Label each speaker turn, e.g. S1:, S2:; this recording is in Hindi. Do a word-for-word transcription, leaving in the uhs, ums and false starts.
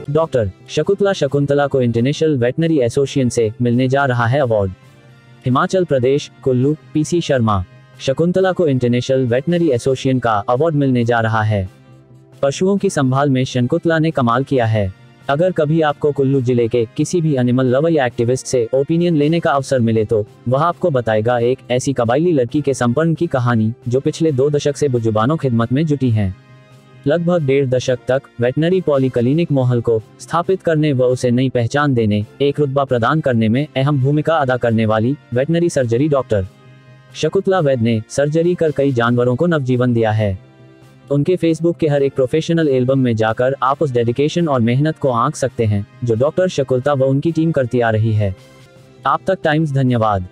S1: डॉक्टर शकुंतला शकुंतला को इंटरनेशनल वेटनरी एसोसिएशन से मिलने जा रहा है अवार्ड। हिमाचल प्रदेश, कुल्लू, पीसी शर्मा। शकुंतला को इंटरनेशनल वेटनरी एसोसिएशन का अवार्ड मिलने जा रहा है। पशुओं की संभाल में शकुंतला ने कमाल किया है। अगर कभी आपको कुल्लू जिले के किसी भी एनिमल लवर या एक्टिविस्ट से ओपिनियन लेने का अवसर मिले तो वह आपको बताएगा एक ऐसी कबायली लड़की के संपर्क की कहानी जो पिछले दो दशक से बेजुबानों खिदमत में जुटी हैं। लगभग डेढ़ दशक तक वेटनरी पॉली क्लिनिक माहौल को स्थापित करने व उसे नई पहचान देने, एक रुतबा प्रदान करने में अहम भूमिका अदा करने वाली veterinary surgery doctor Shakuntala Vaid ने सर्जरी कर कई जानवरों को नवजीवन दिया है। उनके फेसबुक के हर एक प्रोफेशनल एल्बम में जाकर आप उस डेडिकेशन और मेहनत को आंक सकते हैं जो डॉक्टर शकुंतला व उनकी टीम करती आ रही है। आप तक टाइम्स धन्यवाद।